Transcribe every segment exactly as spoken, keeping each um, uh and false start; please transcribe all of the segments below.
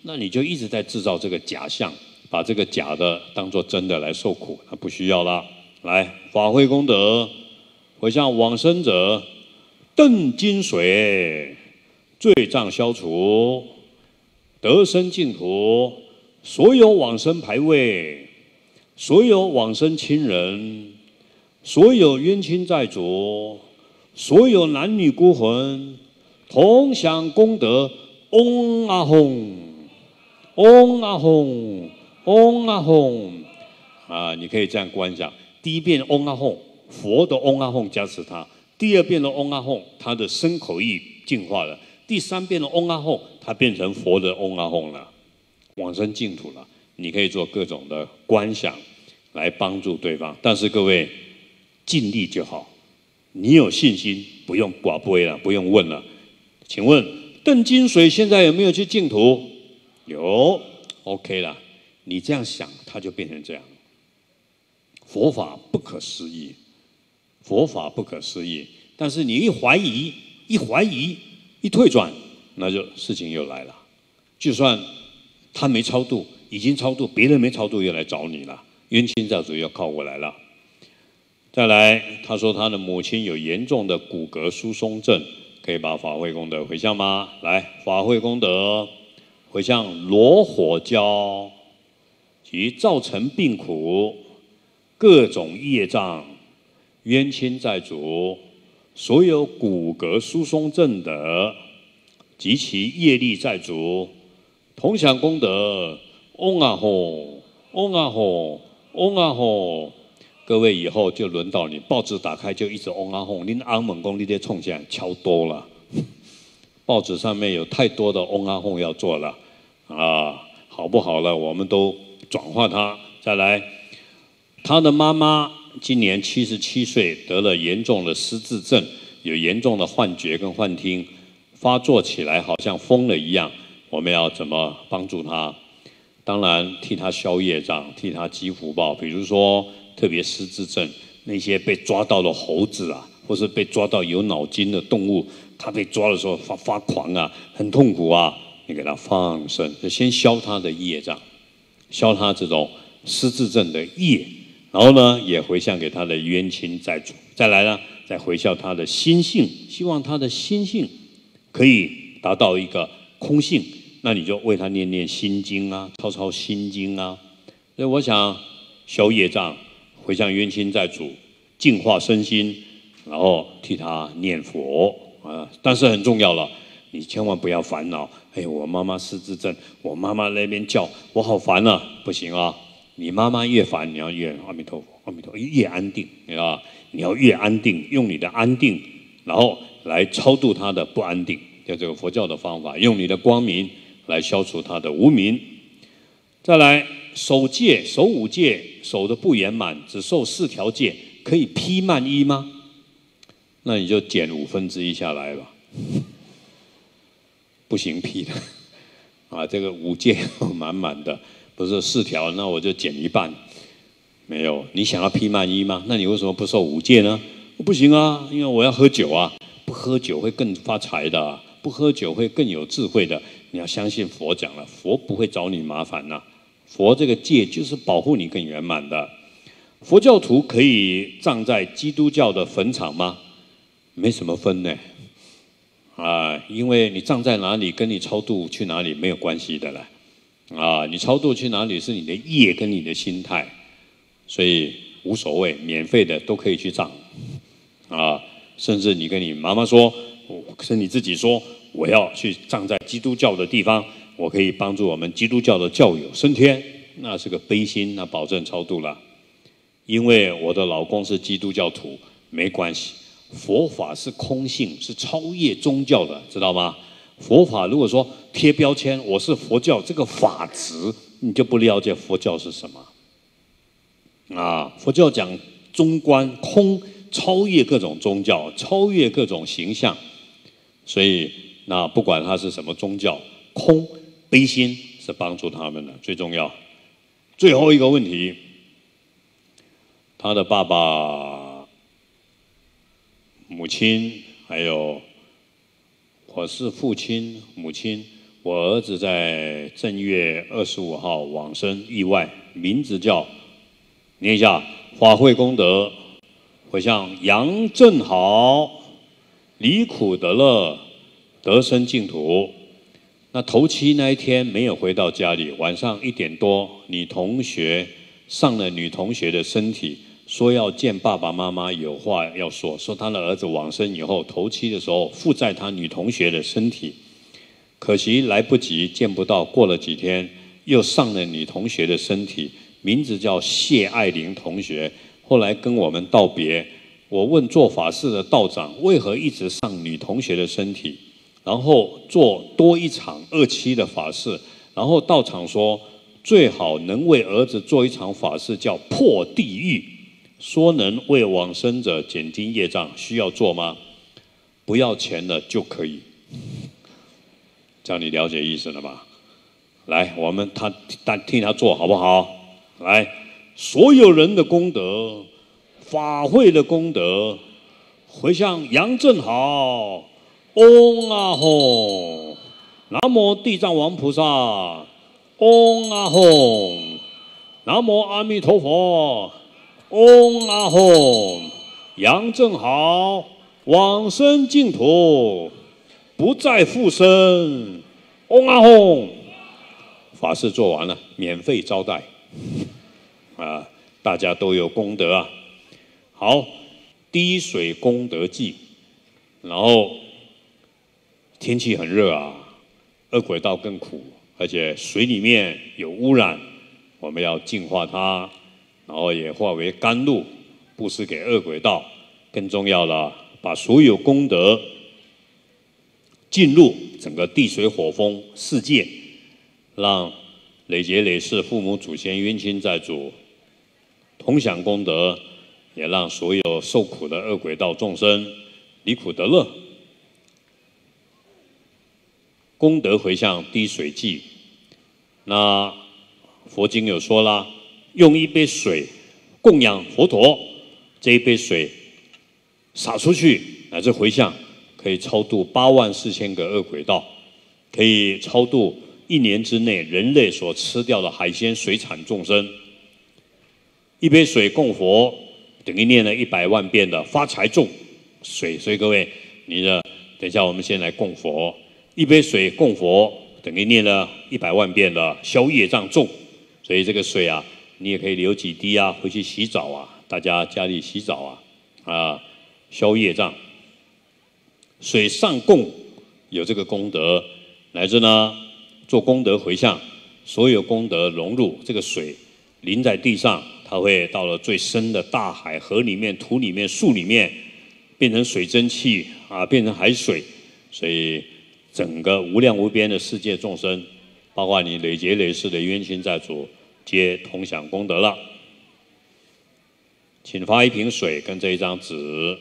那你就一直在制造这个假象，把这个假的当作真的来受苦，那不需要啦。来，法会功德，回向往生者，顿金水，罪障消除，得生净土，所有往生牌位，所有往生亲人，所有冤亲债主，所有男女孤魂，同享功德。嗡阿吽，嗡阿吽，嗡阿吽。啊，你可以这样观想：第一遍嗡阿吽，佛的嗡阿吽加持他；第二遍的嗡阿吽，他的身口意净化了；第三遍的嗡阿吽，他变成佛的嗡阿吽了，往生净土了。你可以做各种的观想来帮助对方，但是各位尽力就好。你有信心，不用寡不为了，不用问了。请问邓金水现在有没有去净土？有 ，OK 了。你这样想，他就变成这样。佛法不可思议，佛法不可思议。但是你一怀疑，一怀疑，一退转，那就事情又来了。就算他没超度，已经超度，别人没超度又来找你了，冤亲债主又靠过来了。再来，他说他的母亲有严重的骨骼疏松症。可以把法会功德回向吗？来，法会功德回向罗火胶及造成病苦、各种业障、冤亲债主、所有骨骼疏松症的及其业力债主，同享功德。嗡啊吽，嗡啊吽，嗡啊吽。各位以后就轮到你，报纸打开就一直嗡啊吽，您阿门公你得冲下敲多了，报纸上面有太多的嗡啊吽要做了啊，好不好了？我们都转化它。再来，他的妈妈今年七十七岁，得了严重的失智症，有严重的幻觉跟幻听，发作起来好像疯了一样。我们要怎么帮助他？当然替他消业障，替他积福报，比如说。特别失智症，那些被抓到的猴子啊，或是被抓到有脑筋的动物，他被抓的时候发发狂啊，很痛苦啊，你给他放生，就先消他的业障，消他这种失智症的业，然后呢，也回向给他的冤亲债主。再来呢，再回向他的心性，希望他的心性可以达到一个空性，那你就为他念念心经啊，抄抄心经啊。所以我想消业障。回向冤亲债主，净化身心，然后替他念佛啊！但是很重要了，你千万不要烦恼。哎，我妈妈失智症，我妈妈那边叫我好烦啊！不行啊！你妈妈越烦，你要越阿弥陀佛，阿弥陀佛，越安定，你知道吧？你要越安定，用你的安定，然后来超度他的不安定。就这个佛教的方法，用你的光明来消除他的无明。再来。守戒守五戒守的不圆满，只受四条戒，可以批慢一吗？那你就减五分之一下来吧。不行批的啊，这个五戒满满的，不是四条，那我就减一半。没有，你想要批慢一吗？那你为什么不受五戒呢？不行啊，因为我要喝酒啊，不喝酒会更发财的、啊，不喝酒会更有智慧的。你要相信佛讲了，佛不会找你麻烦呐、啊。佛这个戒就是保护你更圆满的。佛教徒可以葬在基督教的坟场吗？没什么分呢，啊，因为你葬在哪里跟你超度去哪里没有关系的了，啊，你超度去哪里是你的业跟你的心态，所以无所谓，免费的都可以去葬，啊，甚至你跟你妈妈说，是你自己说我要去葬在基督教的地方。我可以帮助我们基督教的教友升天，那是个悲心，那保证超度了。因为我的老公是基督教徒，没关系。佛法是空性，是超越宗教的，知道吗？佛法如果说贴标签，我是佛教这个法执，你就不了解佛教是什么。啊，佛教讲中观空，超越各种宗教，超越各种形象。所以，那不管它是什么宗教，空。悲心是帮助他们的最重要。最后一个问题，他的爸爸、母亲，还有我是父亲、母亲， 我儿子在正月二十五号往生意外，名字叫，念一下：法会功德，回向杨正豪，离苦得乐，得生净土。那头七那一天没有回到家里，晚上一点多，女同学上了女同学的身体，说要见爸爸妈妈，有话要说。说他的儿子往生以后，头七的时候附在他女同学的身体，可惜来不及见不到。过了几天，又上了女同学的身体，名字叫谢爱玲同学。后来跟我们道别，我问做法事的道长，为何一直上女同学的身体，然后做多一场二期的法事？然后道长说，最好能为儿子做一场法事，叫破地狱，说能为往生者减轻业障，需要做吗？不要钱了就可以。这样你了解意思了吧？来，我们他他听他做好不好？来，所有人的功德，法会的功德，回向杨正豪，嗡啊吽，南无地藏王菩萨，嗡啊吽，南无阿弥陀佛，嗡啊吽，杨正豪往生净土，不再复生，嗡啊吽。法事做完了，免费招待，啊，大家都有功德啊。好，滴水功德祭，然后天气很热啊，恶鬼道更苦，而且水里面有污染，我们要净化它，然后也化为甘露，布施给恶鬼道。更重要了，把所有功德进入整个地水火风世界，让累劫累世父母祖先冤亲债主同享功德，也让所有受苦的恶鬼道众生离苦得乐。功德回向滴水祭，那佛经有说啦，用一杯水供养佛陀，这一杯水洒出去，乃至回向，可以超度八万四千个恶鬼道，可以超度一年之内人类所吃掉的海鲜水产众生。一杯水供佛，等于念了一百万遍的发财咒水。所以各位，你的等一下我们先来供佛，一杯水供佛，等于念了一百万遍的消业障咒。所以这个水啊，你也可以流几滴啊，回去洗澡啊，大家家里洗澡啊，啊，消业障。水上供有这个功德，乃至呢做功德回向，所有功德融入这个水，淋在地上，它会到了最深的大海、河里面、土里面、树里面，变成水蒸气啊，变成海水。所以整个无量无边的世界众生，包括你累劫累世的冤亲债主，皆同享功德了。请发一瓶水跟这一张纸。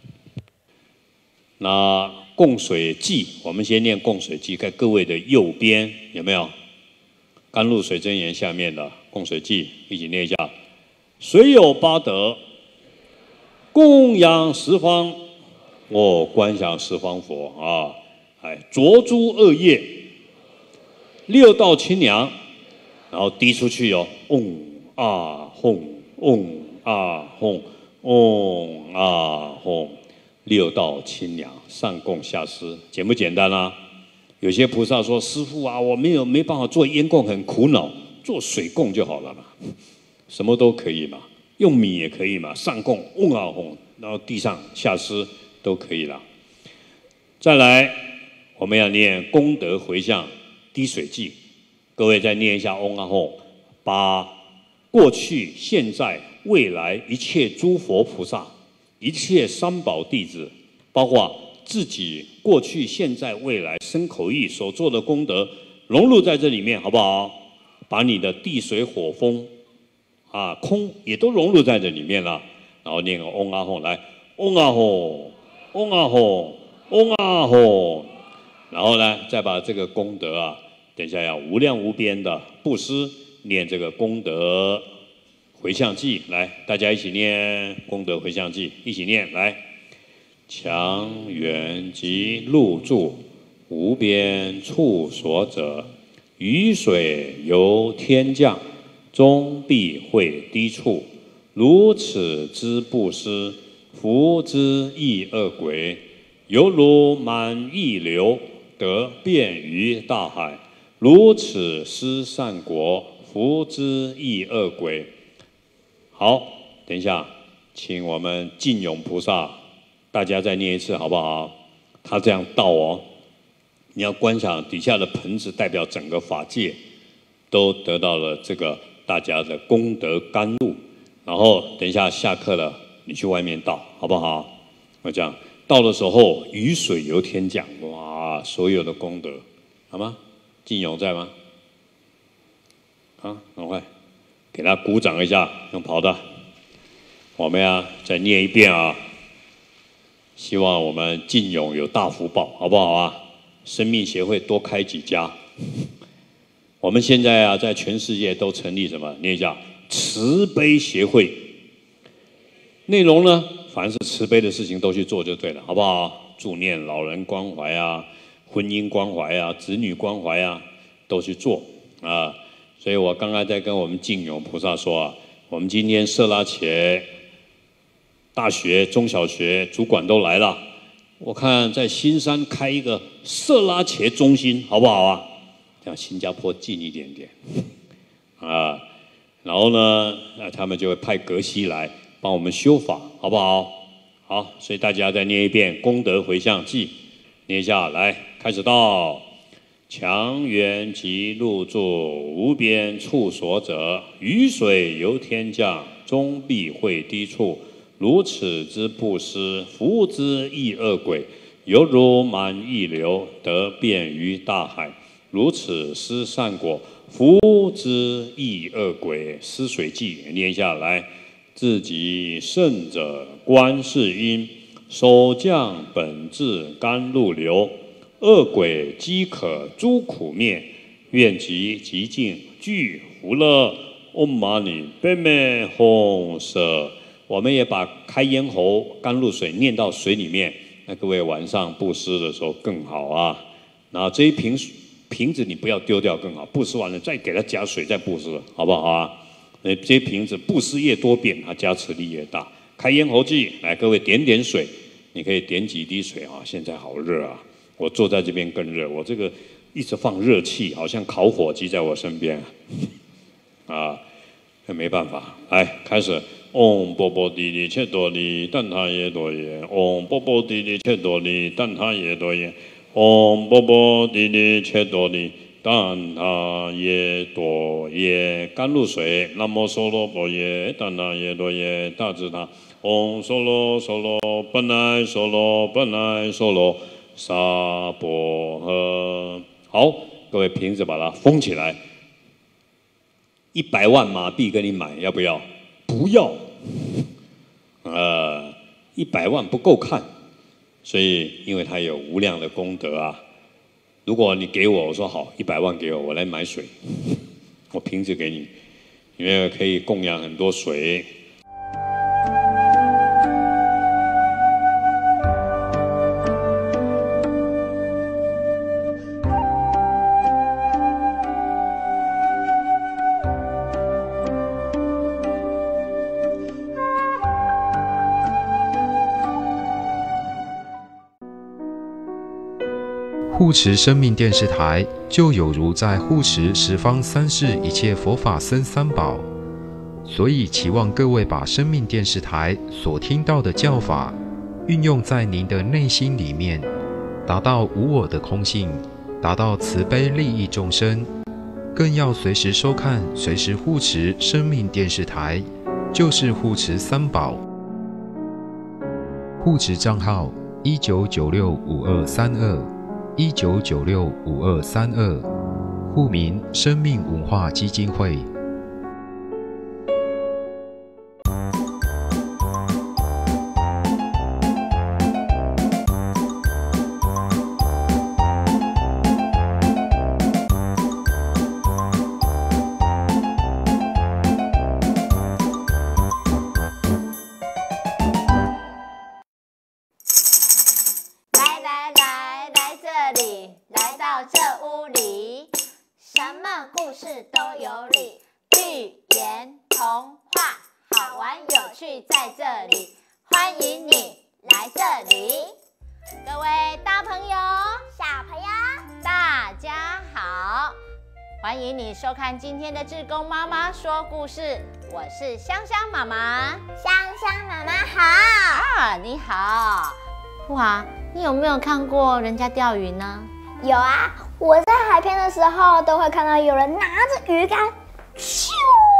那供水记，我们先念供水记，在各位的右边有没有？甘露水真言下面的供水记，一起念一下：水有八德，供养十方，我观想十方佛啊！哎，浊诸恶业，六道清凉，然后滴出去哦，嗡啊吽，嗡啊吽，嗡啊吽。六道清凉，上供下施，简不简单啊？有些菩萨说：“师父啊，我没有没办法做烟供，很苦恼，做水供就好了嘛，什么都可以嘛，用米也可以嘛，上供嗡啊吽，然后地上下施都可以了。”再来，我们要念功德回向滴水记，各位再念一下嗡啊吽，把过去、现在、未来一切诸佛菩萨。一切三宝弟子，包括自己过去、现在、未来身口意所做的功德，融入在这里面，好不好？把你的地水火风啊空也都融入在这里面了。然后念个嗡啊吽，来嗡啊吽，嗡啊吽，嗡啊吽。然后呢，再把这个功德啊，等一下要无量无边的布施，念这个功德回向记，来，大家一起念功德回向记，一起念来。强缘及入住， 无边处所者，雨水由天降，终必会低处。如此之布施，福之亦恶鬼，犹如满溢流，得遍于大海。如此施善果，福之亦恶鬼。好，等一下，请我们净永菩萨，大家再念一次好不好？他这样倒哦，你要观想底下的盆子代表整个法界，都得到了这个大家的功德甘露。然后等一下下课了，你去外面倒，好不好？我这样倒的时候，雨水由天降，哇，所有的功德，好吗？净永在吗？啊，赶快给他鼓掌一下，用跑的。我们呀，再念一遍啊！希望我们净永有大福报，好不好啊？生命协会多开几家。我们现在啊，在全世界都成立什么？念一下。慈悲协会，内容呢，凡是慈悲的事情都去做就对了，好不好？助念老人关怀啊，婚姻关怀啊，子女关怀啊，都去做啊。所以我刚才在跟我们净永菩萨说啊，我们今天色拉伽大学、中小学主管都来了，我看在新山开一个色拉伽中心，好不好啊？这样新加坡近一点点啊。然后呢，他们就会派格西来帮我们修法，好不好？好，所以大家再念一遍功德回向记，念一下来，开始到强缘及入住无边处所者，雨水由天降，终必会低处。如此之布施，福之亦恶鬼，犹如满溢流，得遍于大海。如此施善果，福之亦恶鬼。施水记念下来，自己圣者观世音，手降本质甘露流，恶鬼饥渴诸苦灭，愿极极尽具福乐。嗡嘛呢呗咪吽舍。我们也把开咽喉甘露水念到水里面，那各位晚上布施的时候更好啊。然后这一瓶水。瓶子你不要丢掉更好，布施完了再给它加水再布施，好不好啊？呃，这些瓶子布施越多遍，它加持力越大。开咽喉记，来各位点点水，你可以点几滴水啊。现在好热啊，我坐在这边更热，我这个一直放热气，好像烤火鸡在我身边啊，那没办法。来，开始。嗡波波地利切多利，但他也多耶。嗡波波地利切多利，但他也多耶。嗡波波地利切多利，但他也多耶。甘露水，南无梭罗波耶，但他也多耶。大智他，嗡梭罗梭罗，本来梭罗，本来梭罗，萨婆诃。好，各位瓶子把它封起来。一百万马币跟你买，要不要？不要。呃，一百万不够看。所以，因为它有无量的功德啊！如果你给我，我说好，一百万给我，我来买水，我瓶子给你，因为可以供养很多水。 护持生命电视台，就有如在护持十方三世一切佛法僧三宝。所以期望各位把生命电视台所听到的教法，运用在您的内心里面，达到无我的空性，达到慈悲利益众生。更要随时收看，随时护持生命电视台，就是护持三宝。护持账号一九九六五二三二。一九九六五二三二，户名生命文化基金会。 来来来来这里。 故事都有理，寓言童话好玩有趣在这里，欢迎你来这里。各位大朋友、 小朋友， 大家好，欢迎你收看今天的志工妈妈说故事，我是香香妈妈。 香香妈妈好啊，你好。哇，你有没有看过人家钓鱼呢？ 有啊，我在海边的时候都会看到有人拿着鱼竿，咻，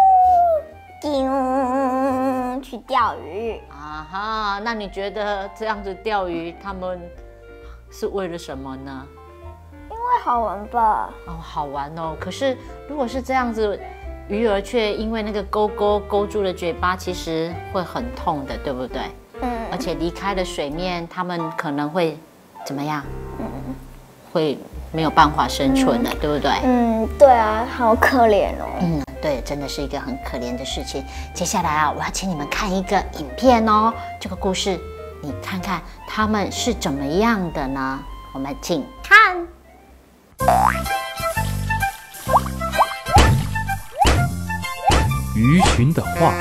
叮，去钓鱼。 啊哈，那你觉得这样子钓鱼，他们是为了什么呢？ 因为好玩吧。 哦，好玩哦。可是如果是这样子，鱼儿却因为那个钩钩勾住了嘴巴，其实会很痛的，对不对？嗯。而且离开了水面，他们可能会怎么样？嗯，会没有办法生存了，嗯、对不对？ 嗯，对啊，好可怜哦。 嗯，对，真的是一个很可怜的事情。接下来啊，我要请你们看一个影片哦。这个故事，你看看他们是怎么样的呢？我们请看。 鱼群的画。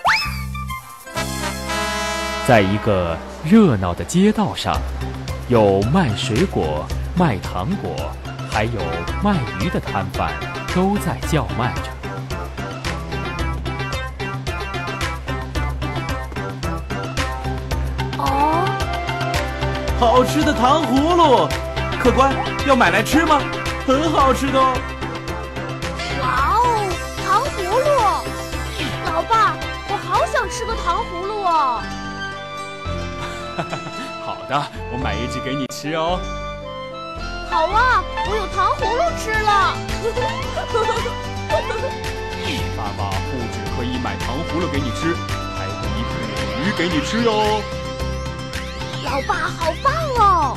在一个热闹的街道上，有卖水果、卖糖果，还有卖鱼的摊贩都在叫卖着。 哦， 好吃的糖葫芦，客官要买来吃吗？很好吃的哦。 哇哦，糖葫芦！老爸，我好想吃个糖葫芦哦。 好的，我买一只给你吃哦。 好啊，我有糖葫芦吃了。 爸爸不只可以买糖葫芦给你吃，还可以捕鱼给你吃哟。 老爸好棒哦！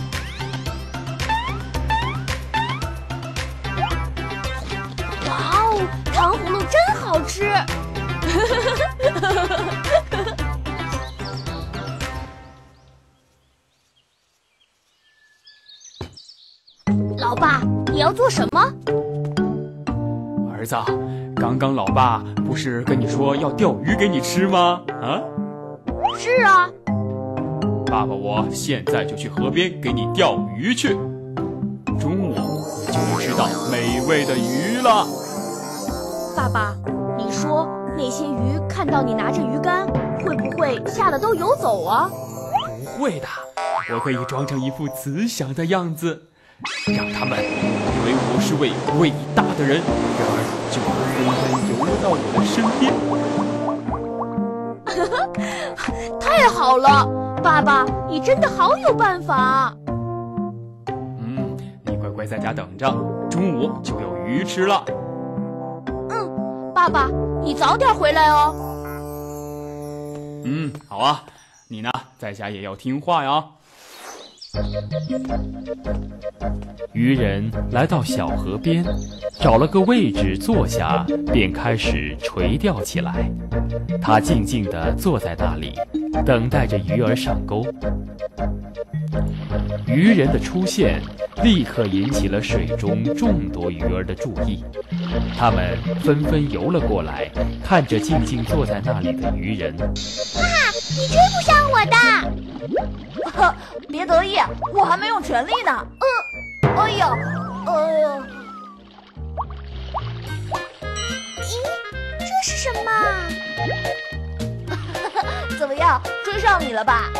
哇哦，糖葫芦真好吃！老爸，你要做什么？ 儿子，刚刚老爸不是跟你说要钓鱼给你吃吗？啊？ 是啊。 爸爸，我现在就去河边给你钓鱼去。中午你就能吃到美味的鱼了。 爸爸，你说那些鱼看到你拿着鱼竿，会不会吓得都游走啊？ 不会的，我可以装成一副慈祥的样子，让他们以为我是位伟大的人，然而就会纷纷游到我的身边。太好了，爸爸，你真的好有办法。 嗯，你乖乖在家等着，中午就有鱼吃了。 嗯，爸爸，你早点回来哦。 嗯，好啊，你呢，在家也要听话呀。渔人来到小河边，找了个位置坐下，便开始垂钓起来。他静静地坐在那里，等待着鱼儿上钩。渔人的出现立刻引起了水中众多鱼儿的注意，它们纷纷游了过来，看着静静坐在那里的渔人。 哈哈，你追不上我的！ 别得意，我还没用全力呢。呃，哎呀，哎呀， 咦，这是什么？ 怎么样，追上你了吧？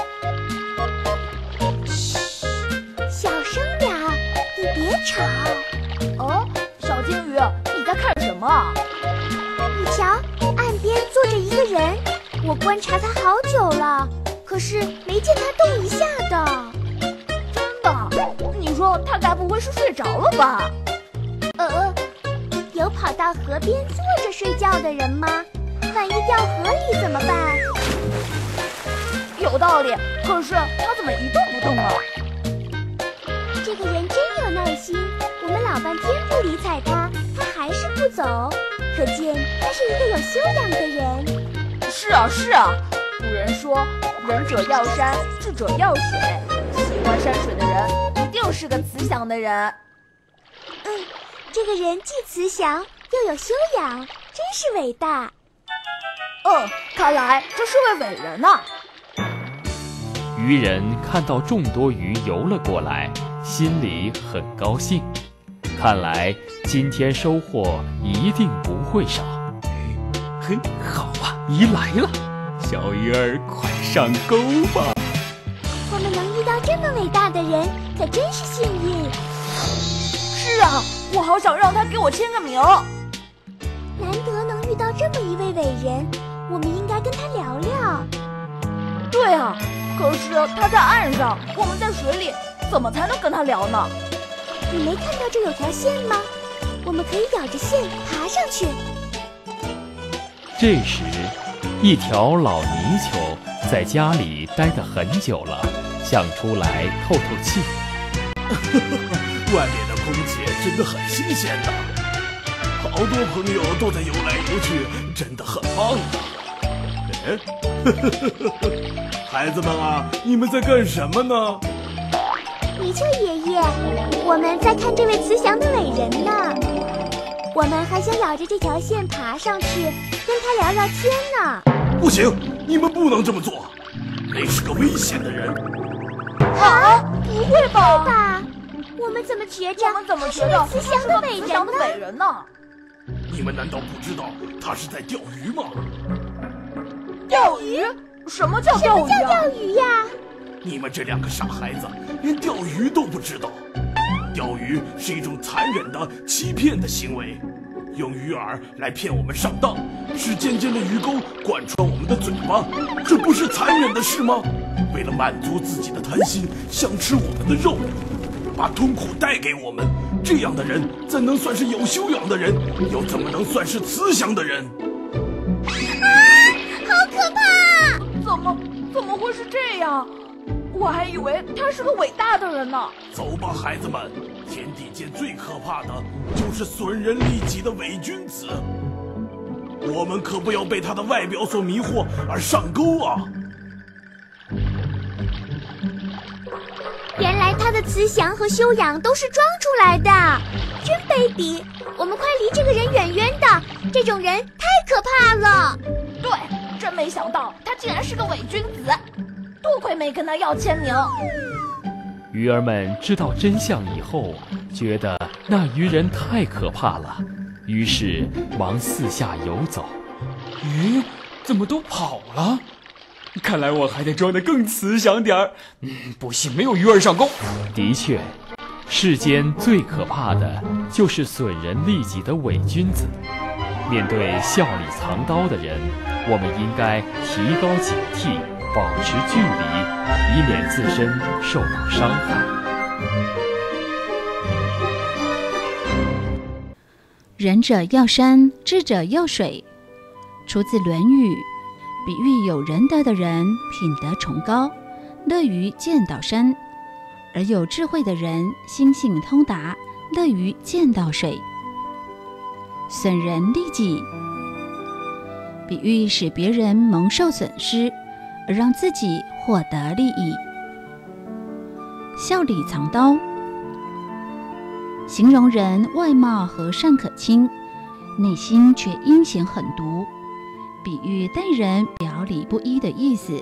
嘘，小声点儿，你别吵。 哦，小金鱼，你在看什么？ 你瞧，岸边坐着一个人，我观察他好久了。可是没见他动一下的。 真的？你说他该不会是睡着了吧？ 呃，有跑到河边坐着睡觉的人吗？万一掉河里怎么办？ 有道理，可是他怎么一动不动啊？ 这个人真有耐心，我们老半天不理睬他，他还是不走，可见他是一个有修养的人。 是啊，是啊。古人说，仁者要山，智者要水。喜欢山水的人，一定是个慈祥的人。 嗯， 这个人既慈祥又有修养，真是伟大。 嗯，看来这是位伟人呐。 渔人看到众多鱼游了过来，心里很高兴。看来今天收获一定不会少。 嘿，好啊，鱼来了，小鱼儿快上钩吧。 我们能遇到这么伟大的人，可真是幸运。 是啊，我好想让他给我签个名。 难得能遇到这么一位伟人，我们应该跟他聊聊。 对啊，可是他在岸上，我们在水里，怎么才能跟他聊呢？ 你没看到这有条线吗？我们可以咬着线爬上去。 这时，一条老泥鳅在家里待得很久了，想出来透透气。 外面的空气真的很新鲜的，好多朋友都在游来游去，真的很棒的。哎，孩子们啊，你们在干什么呢？ 泥鳅爷爷，我们在看这位慈祥的伟人呢。我们还想咬着这条线爬上去，跟他聊聊天呢。 不行，你们不能这么做，那是个危险的人。 啊，不会吧？ 对吧？我们怎么觉着我们怎么觉得慈祥的伟人呢？ 伟人呢？ 你们难道不知道他是在钓鱼吗？ 钓鱼？什么叫钓鱼啊？ 什么叫钓鱼呀？ 你们这两个傻孩子，连钓鱼都不知道。钓鱼是一种残忍的、欺骗的行为，用鱼饵来骗我们上当，使尖尖的鱼钩贯穿我们的嘴巴，这不是残忍的事吗？为了满足自己的贪心，想吃我们的肉，把痛苦带给我们，这样的人怎能算是有修养的人？又怎么能算是慈祥的人？ 啊，好可怕！ 怎么怎么会是这样？我还以为他是个伟大的人呢。 走吧，孩子们，天地间最可怕的就是损人利己的伪君子。我们可不要被他的外表所迷惑而上钩啊！ 原来他的慈祥和修养都是装出来的，真卑鄙！我们快离这个人远远的，这种人太可怕了。 对，真没想到他竟然是个伪君子，多亏没跟他要签名。 鱼儿们知道真相以后，觉得那鱼人太可怕了，于是忙四下游走。 咦，怎么都跑了？看来我还得装得更慈祥点儿。嗯，不行，没有鱼儿上钩。 的确，世间最可怕的就是损人利己的伪君子。面对笑里藏刀的人，我们应该提高警惕，保持距离，以免自身受到伤害。 仁者要山，智者要水，出自《论语》，比喻有仁德的人品德崇高，乐于见到山；而有智慧的人心性通达，乐于见到水。损人利己，比喻使别人蒙受损失，而让自己获得利益。笑里藏刀，形容人外貌和善可亲，内心却阴险狠毒，比喻待人表里不一的意思。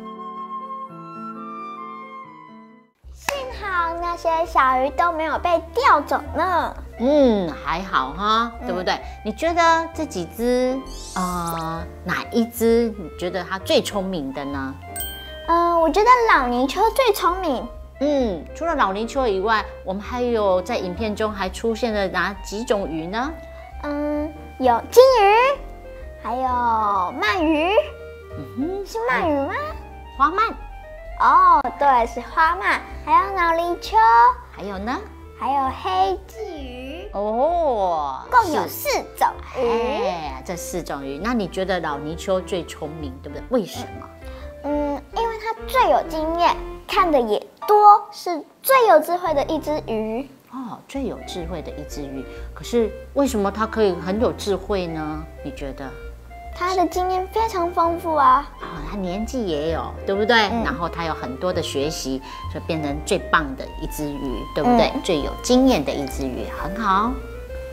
幸好那些小鱼都没有被钓走呢。 嗯，还好哈，对不对？嗯、你觉得这几只，呃，哪一只你觉得它最聪明的呢？ 嗯、呃，我觉得老泥鳅最聪明。 嗯，除了老泥鳅以外，我们还有在影片中还出现了哪几种鱼呢？ 嗯，有金鱼，还有鳗鱼。嗯哼，是鳗鱼吗？ 花鳗。 哦，对，是花鳗。还有老泥鳅。 还有呢？ 还有黑鲫鱼。 哦， 共有四种鱼。 哎，这四种鱼，那你觉得老泥鳅最聪明，对不对？为什么？ 嗯，因为它最有经验，看的也多，是最有智慧的一只鱼。 哦，最有智慧的一只鱼。可是为什么它可以很有智慧呢？你觉得？ 它的经验非常丰富啊。 哦，它年纪也有，对不对？嗯、然后它有很多的学习，就变成最棒的一只鱼，对不对？嗯、最有经验的一只鱼，很好。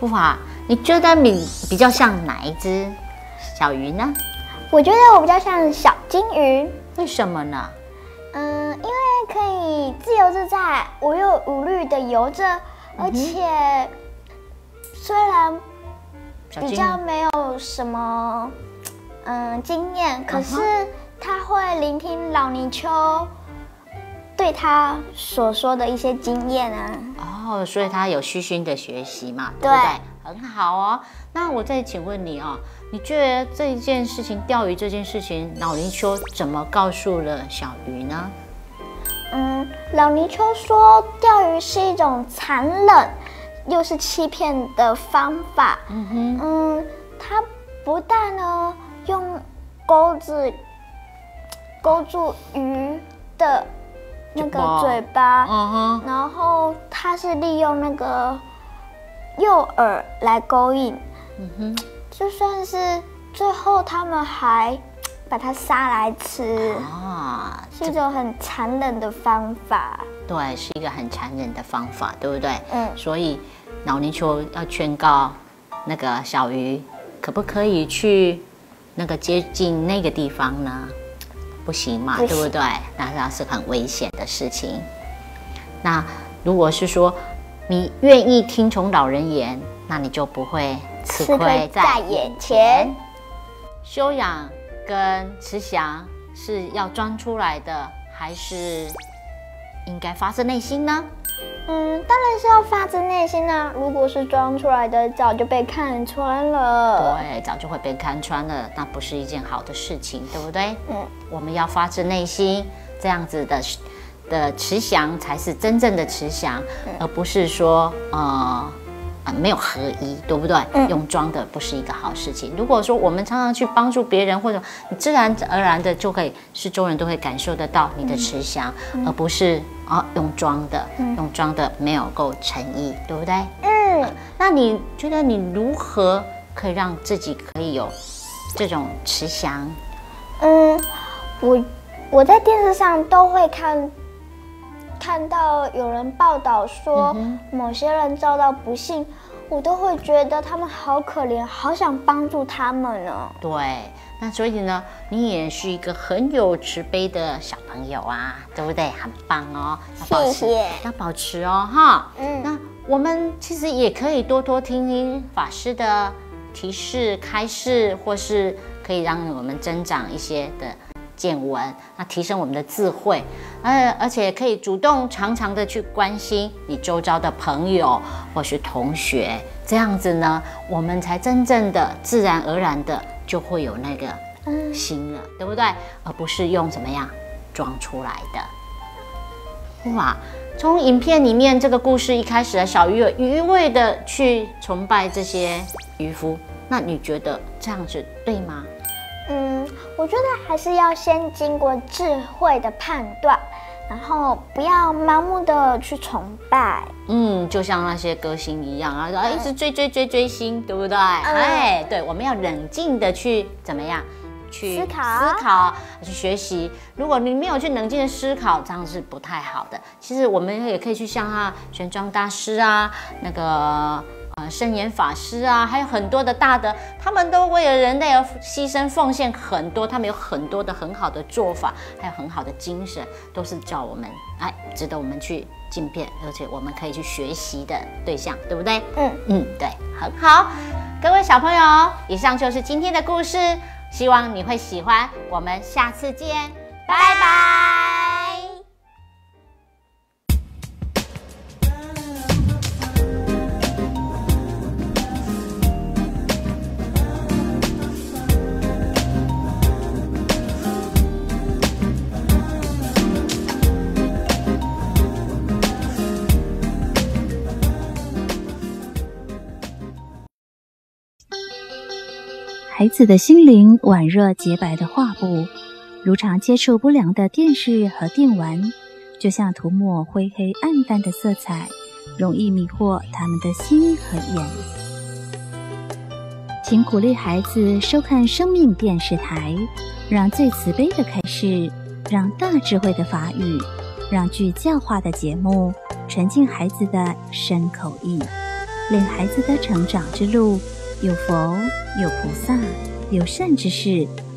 富华，你觉得你比较像哪一只小鱼呢？ 我觉得我比较像小金鱼。 为什么呢？ 嗯，因为可以自由自在、无忧无虑的游着，而且虽然比较没有什么嗯经验，可是他会聆听老泥鳅对他所说的一些经验啊。 哦，所以他有虚心的学习嘛，对不对？很好哦。那我再请问你哦，你觉得这件事情，钓鱼这件事情，老泥鳅怎么告诉了小鱼呢？ 嗯，老泥鳅说，钓鱼是一种残忍又是欺骗的方法。嗯哼，嗯，它不但呢用钩子勾住鱼的那个嘴巴，嗯哼，然后它是利用那个诱饵来勾引。嗯哼，就算是最后他们还把它杀来吃啊，是一种很残忍的方法。 对，是一个很残忍的方法，对不对？嗯，所以老泥鳅要劝告那个小鱼，可不可以去那个接近那个地方呢？不行嘛，对不对？那那是很危险的事情。那如果是说你愿意听从老人言，那你就不会吃亏在眼前。修养跟慈祥是要装出来的，还是应该发自内心呢？ 嗯，当然是要发自内心啊！如果是装出来的，早就被看穿了。 对，早就会被看穿了，那不是一件好的事情，对不对？嗯，我们要发自内心，这样子的的慈祥才是真正的慈祥，嗯、而不是说呃。啊，没有合一，对不对？嗯、用装的不是一个好事情。如果说我们常常去帮助别人，或者你自然而然的就可以，四周人都会感受得到你的慈祥，嗯、而不是啊用装的，嗯、用装的没有够诚意，对不对？嗯、啊。那你觉得你如何可以让自己可以有这种慈祥？ 嗯，我我在电视上都会看。看到有人报道说某些人遭到不幸，我都会觉得他们好可怜，好想帮助他们呢。 对，那所以呢，你也是一个很有慈悲的小朋友啊，对不对？很棒哦， 谢谢， 要保持哦，哈。嗯，那我们其实也可以多多听听法师的提示、开示，或是可以让我们增长一些的见闻，那提升我们的智慧，呃，而且可以主动常常的去关心你周遭的朋友或是同学，这样子呢，我们才真正的自然而然的就会有那个心了，嗯、对不对？而不是用怎么样装出来的。哇，从影片里面这个故事一开始，小鱼有愚昧的去崇拜这些渔夫，那你觉得这样子对吗？ 嗯，我觉得还是要先经过智慧的判断，然后不要盲目的去崇拜。 嗯，就像那些歌星一样啊，一直追追追追星，对不对？嗯、哎，对，我们要冷静的去怎么样？去思考、 思考、去学习。如果你没有去冷静的思考，这样是不太好的。其实我们也可以去像啊玄奘大师啊，那个。呃，圣严法师啊，还有很多的大德，他们都为了人类而牺牲奉献很多，他们有很多的很好的做法，还有很好的精神，都是叫我们哎，值得我们去敬佩，而且我们可以去学习的对象，对不对？嗯嗯，对，很好。各位小朋友，以上就是今天的故事，希望你会喜欢。我们下次见，拜拜。 孩子的心灵宛若洁白的画布，如常接触不良的电视和电玩，就像涂抹灰黑暗淡的色彩，容易迷惑他们的心和眼。请鼓励孩子收看生命电视台，让最慈悲的开示，让大智慧的法语，让具教化的节目传进孩子的身口意。 令孩子的成长之路有佛、有菩萨、有善知识，